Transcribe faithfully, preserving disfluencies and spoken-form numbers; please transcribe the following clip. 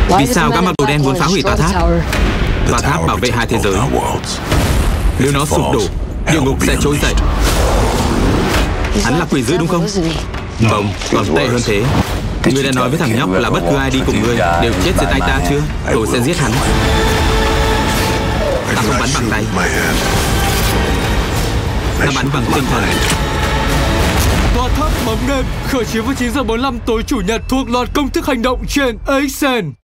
Vì sao gã mặc đồ đen muốn phá hủy tòa tháp? Tòa tháp bảo vệ hai thế giới. Nếu nó sụp đổ, địa ngục sẽ trỗi dậy. Hắn là quỷ dữ đúng không? Không, còn tệ hơn thế. Ngươi đã nói với thằng nhóc là bất cứ ai đi cùng ngươi đều chết dưới tay ta chưa? Tôi sẽ giết hắn. Ta không bắn bằng tay, ta bắn bằng tinh thần. Tòa Tháp Bóng Đêm khởi chiếu vào chín giờ bốn mươi lăm tối chủ nhật thuộc loạt công thức hành động trên a ích en.